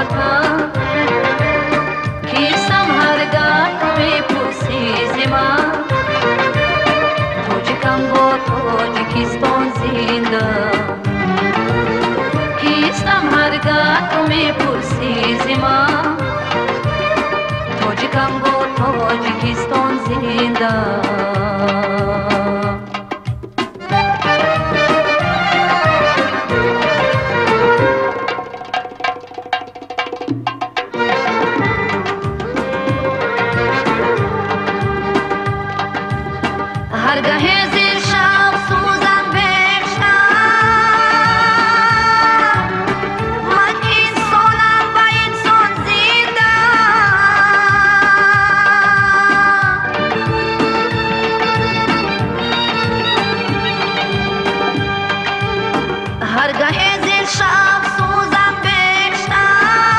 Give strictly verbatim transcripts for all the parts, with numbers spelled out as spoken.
وطن کیستم هرگاه میپرسی ز من تاجیکم با تاجیکستان زنده کیستم هرگاه میپرسی ز من تاجیکم با تاجیکستان زنده هرگاه زیر شب سوزن بکشم من انسانم و انسان زنده هرگاه زیر شب سوزن بکشم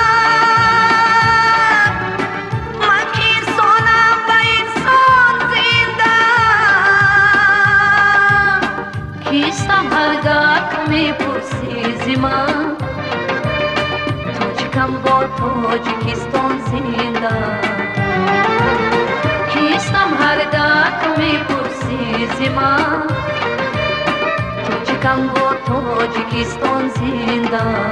من انسانم و انسان زنده کیستم هرگاه میپرسی ز من تاجیکم با تاجیکستان زنده کیستم هرگاه میپرسی ز من تاجیکم با تاجیکستان زنده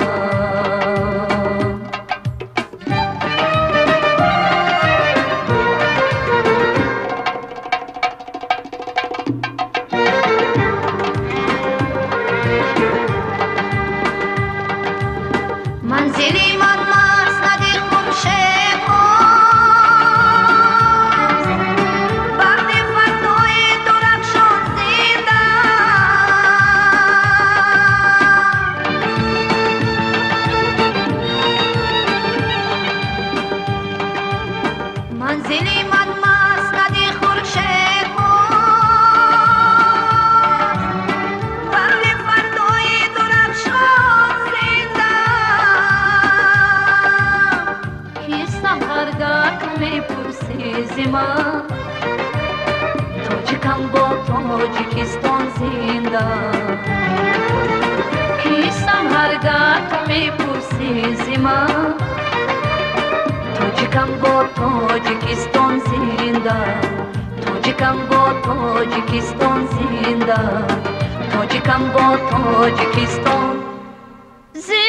منزلی من مسند خورشید هاست وقت فردای درخشان زنده منزلی من مسند خورشید هاست وقت فردای درخشان زنده کیستم هرگاه میپرسی ز من تاجیکم با تاجیکستان زنده کیستم هرگاه میپرسی ز من تاجیکم با تاجیکستان زنده تاجیکم با تاجیکستان زنده تاجیکم با تاجیکستان زنده